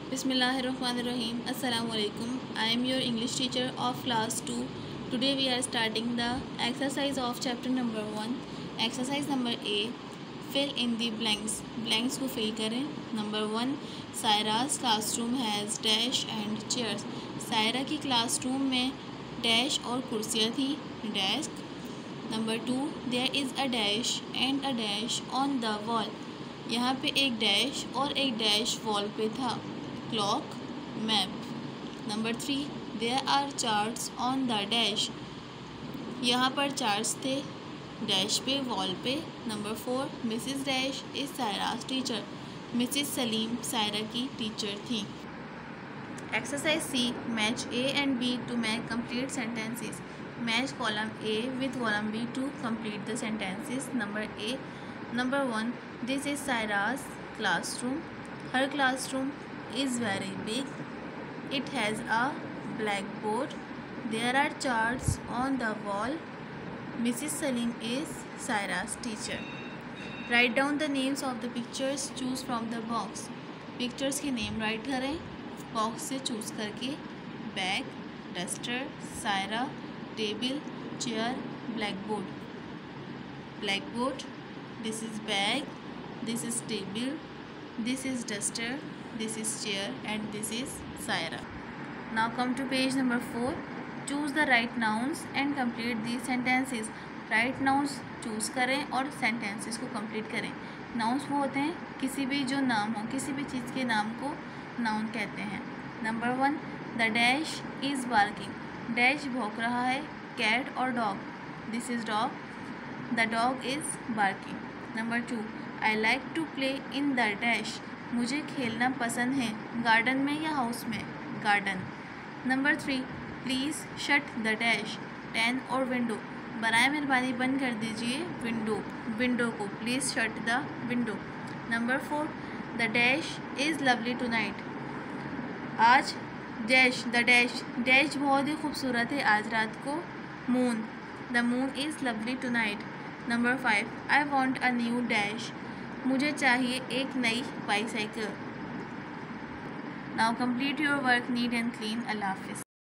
Bismillahirrahmanirrahim. Assalamu alaikum. I am your English teacher of class 2. Today we are starting the exercise of chapter number 1. Exercise number A. Fill in the blanks. Blanks को fill करें. Number 1. Saira's classroom has dash and chairs. Saira की classroom में dash और कुर्सियाँ थी. Desk. Number 2. There is a dash and a dash on the wall. यहाँ पे एक डैश और एक डैश वॉल पे था. Clock. Map. Number 3. There are charts on the dash. यहाँ पर चार्ट्स थे डैश पे वॉल पे. Number 4. Mrs dash is Saira's teacher. Mrs Salim Saira की टीचर थी. Exercise C. Match A and B to make complete sentences. Match column A with column B to complete the sentences. Number A. Number 1. This is Saira's classroom. Her classroom is very big. It has a blackboard. There are charts on the wall. Mrs. Salim is Saira's teacher. Write down the names of the pictures. Choose from the box. Pictures के name write करें box से choose करके. Bag, duster, Saira, table, chair, blackboard. Blackboard. This is bag, this is table, this is duster, this is chair and this is Saira. Now come to page number 4. Choose the right nouns and complete these sentences. Right nouns choose करें और sentences को complete करें. Nouns वो होते हैं किसी भी जो नाम हो, किसी भी चीज़ के नाम को noun कहते हैं. Number 1. The dash is barking. Dash भौंक रहा है. Cat और dog. This is dog. The dog is barking. Number 2. I like to play in the dash. मुझे खेलना पसंद है. गार्डन में या हाउस में? Garden. Number 3. Please shut the dash. टेन और विंडो. बराए मेहरबानी बंद कर दीजिए विंडो. विंडो को. Please shut the window. Number 4. The dash is lovely tonight. आज dash the dash dash बहुत ही खूबसूरत है आज रात को. Moon. The moon is lovely tonight. Number 5. I want a new dash. मुझे चाहिए एक नई bicycle. Now complete your work neat and clean. Allah Hafiz.